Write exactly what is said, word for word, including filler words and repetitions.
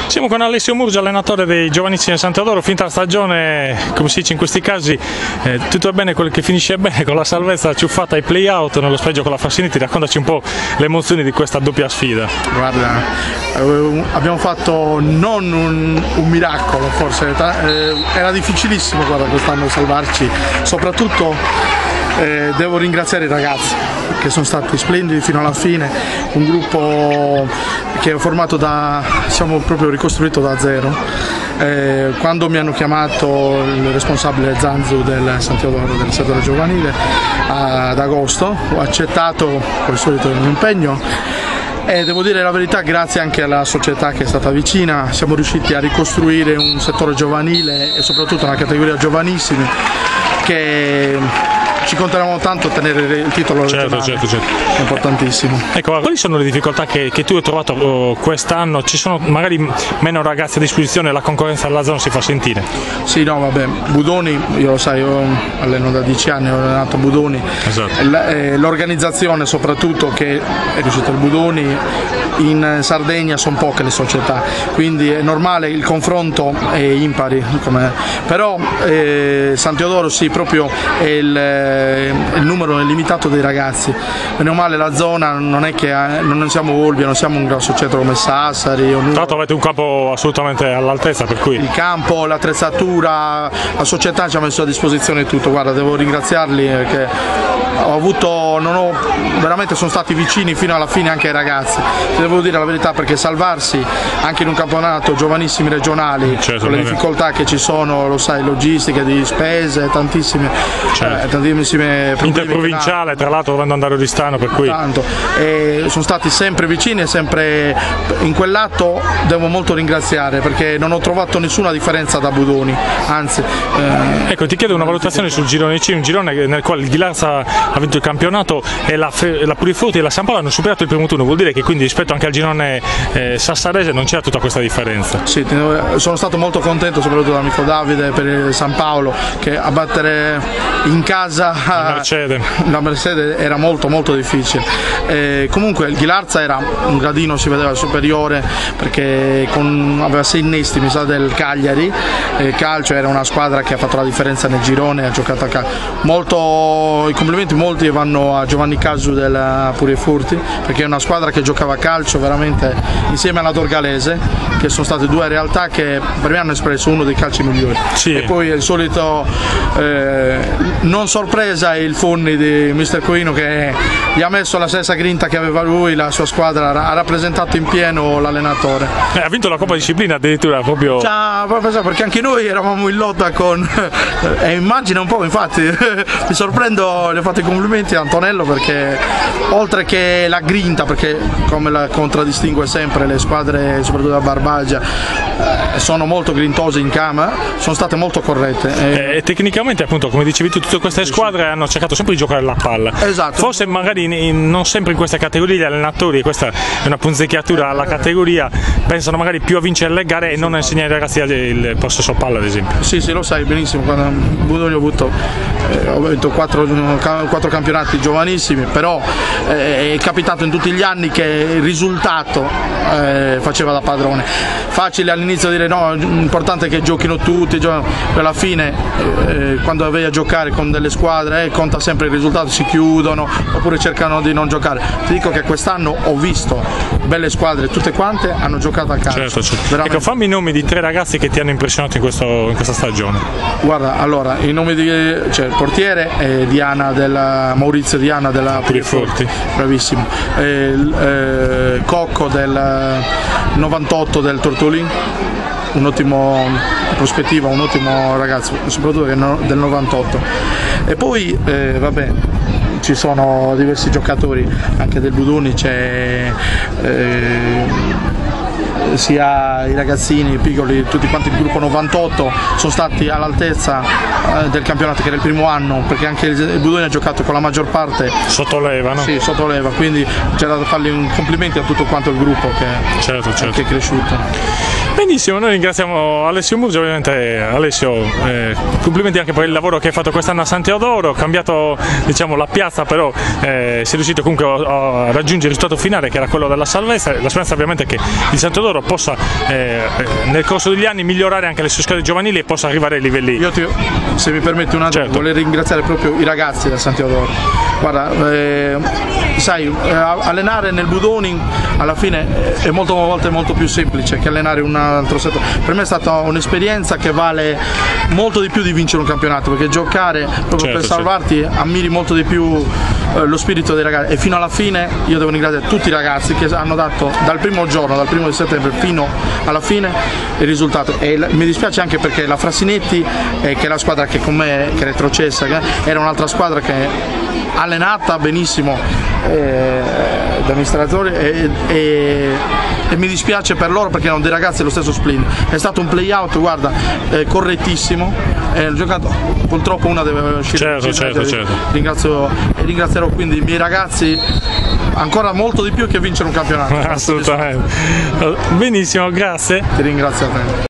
Siamo con Alessio Murgia, allenatore dei giovanissimi del San Teodoro. Finita la stagione, come si dice in questi casi, eh, tutto è bene quello che finisce bene, con la salvezza ciuffata ai play-out nello spreggio con la Fassiniti. Raccontaci un po' le emozioni di questa doppia sfida. Guarda, eh, abbiamo fatto non un, un miracolo, forse, eh, era difficilissimo guarda, quest'anno salvarci, soprattutto eh, devo ringraziare i ragazzi che sono stati splendidi fino alla fine, un gruppo che è formato da, siamo proprio ricostruito da zero. Eh, quando mi hanno chiamato il responsabile Zanzu del San Teodoro, del settore giovanile, ad agosto, ho accettato col solito impegno e devo dire la verità, grazie anche alla società che è stata vicina, siamo riusciti a ricostruire un settore giovanile e soprattutto una categoria giovanissimi che ci conteremo tanto a tenere il titolo certo, regionale, certo, certo. È importantissimo. Ecco, quali sono le difficoltà che, che tu hai trovato oh, quest'anno? Ci sono magari meno ragazzi a disposizione, la concorrenza alla zona si fa sentire? Sì, no, vabbè, Budoni, io lo sai, io alleno da dieci anni, ho allenato Budoni, esatto. L'organizzazione soprattutto che è riuscita il Budoni, in Sardegna sono poche le società, quindi è normale, il confronto è impari, come... però eh, San Teodoro sì, proprio è il il numero è limitato dei ragazzi, bene o male la zona non è che non siamo Olbia, non siamo un grosso centro come Sassari. Tra l'altro avete un campo assolutamente all'altezza, per cui il campo, l'attrezzatura, la società ci ha messo a disposizione tutto. Guarda, devo ringraziarli perché ho avuto, non ho, veramente sono stati vicini fino alla fine anche ai ragazzi, devo dire la verità, perché salvarsi anche in un campionato giovanissimi regionali, certo, con le difficoltà che ci sono, lo sai, logistiche, di spese, tantissime, certo. eh, tantissime interprovinciale, tra l'altro dovendo andare a Oristano, per cui tanto. E sono stati sempre vicini e sempre in quell'atto devo molto ringraziare, perché non ho trovato nessuna differenza da Budoni, anzi eh, ecco, ti chiedo una valutazione sul girone C, un girone nel quale il Ghilarza ha vinto il campionato e la, la Puriforti e la San Paolo hanno superato il primo turno, vuol dire che quindi rispetto anche al girone eh, sassarese non c'era tutta questa differenza? Sì, sono stato molto contento soprattutto dall'amico Davide per il San Paolo, che a battere in casa la Mercede, la Mercede era molto molto difficile. Eh, comunque il Ghilarza era un gradino, si vedeva superiore, perché con, aveva sei innesti mi sa del Cagliari, eh, calcio, era una squadra che ha fatto la differenza nel girone, ha giocato a calcio. Molto, i complimenti molti vanno a Giovanni Casu della Puriforti, perché è una squadra che giocava a calcio veramente insieme alla Dorgalese, che sono state due realtà che per me hanno espresso uno dei calci migliori. Sì. E poi il solito eh, non sorpresa il Funni di mister Coino, che gli ha messo la stessa grinta che aveva lui, la sua squadra ha rappresentato in pieno l'allenatore. Eh, ha vinto la Coppa Disciplina addirittura proprio. Ciao, perché anche noi eravamo in lotta con e eh, immagina un po', infatti mi sorprendo, gli ho fatto i complimenti a Antonello, perché oltre che la grinta, perché come la contraddistingue sempre le squadre soprattutto da Barbagia, eh, sono molto grintose in camera, sono state molto corrette. E, e tecnicamente appunto, come dicevi tu, tutte queste squadre hanno cercato sempre di giocare la palla. Esatto. Forse magari in, in, non sempre in questa categoria gli allenatori, e questa è una punzecchiatura alla categoria, pensano magari più a vincere le gare e non a insegnare ai ragazzi il possesso palla, ad esempio. Sì, sì, lo sai benissimo, quando Budoni ho avuto eh, ho vinto quattro, quattro campionati giovanissimi, però eh, è capitato in tutti gli anni che il risultato eh, faceva da padrone. Facile all'inizio dire no, l'importante è che giochino tutti, per alla fine eh, quando vai a giocare con delle squadre eh, conta sempre il risultato, si chiudono oppure cercano di non giocare. Ti dico che quest'anno ho visto belle squadre, tutte quante hanno giocato a calcio. Certo, certo. Ecco, fammi i nomi di tre ragazzi che ti hanno impressionato in, questo, in questa stagione. Guarda, allora, i nomi di, cioè, il portiere è Diana della, Maurizio Diana della Puriforti, bravissimo. E, eh, Cocco del novantotto del Tortolin, un ottimo prospettiva, un ottimo ragazzo, soprattutto del novantotto. E poi eh, vabbè, ci sono diversi giocatori anche del Budoni, c'è eh, sia i ragazzini, i piccoli, tutti quanti il gruppo novantotto sono stati all'altezza eh, del campionato, che era il primo anno, perché anche il Budoni ha giocato con la maggior parte sottoleva, no? Sì, sottoleva, quindi c'era da fargli un complimenti a tutto quanto il gruppo che, certo, certo. che è cresciuto. Benissimo, noi ringraziamo Alessio Murgia, ovviamente Alessio, eh, complimenti anche per il lavoro che hai fatto quest'anno a San Teodoro, diciamo, la piazza, però eh, si è riuscito comunque a, a raggiungere il risultato finale che era quello della salvezza. La speranza ovviamente è che il San Teodoro possa eh, nel corso degli anni migliorare anche le sue squadre giovanili e possa arrivare ai livelli. Io ti, se mi permetti un attimo, certo, volevo ringraziare proprio i ragazzi del San Teodoro. Guarda, eh, sai, eh, allenare nel Budonin alla fine è molto volte molto più semplice che allenare un altro settore. Per me è stata un'esperienza che vale molto di più di vincere un campionato, perché giocare proprio certo, per salvarti, certo, ammiri molto di più eh, lo spirito dei ragazzi, e fino alla fine io devo ringraziare tutti i ragazzi che hanno dato dal primo giorno, dal primo di settembre fino alla fine il risultato. E mi dispiace anche perché la Frasinetti, eh, che è la squadra che con me che è retrocessa, che era un'altra squadra che allenata benissimo eh, da amministratori e, e, e mi dispiace per loro perché erano dei ragazzi dello stesso spleen. È stato un play out, guarda, eh, correttissimo, eh, giocato, purtroppo una deve uscire. Certo, certo, certo. Ringrazio, ringrazierò quindi i miei ragazzi ancora molto di più che vincere un campionato. Assolutamente. Benissimo, grazie. Ti ringrazio a te.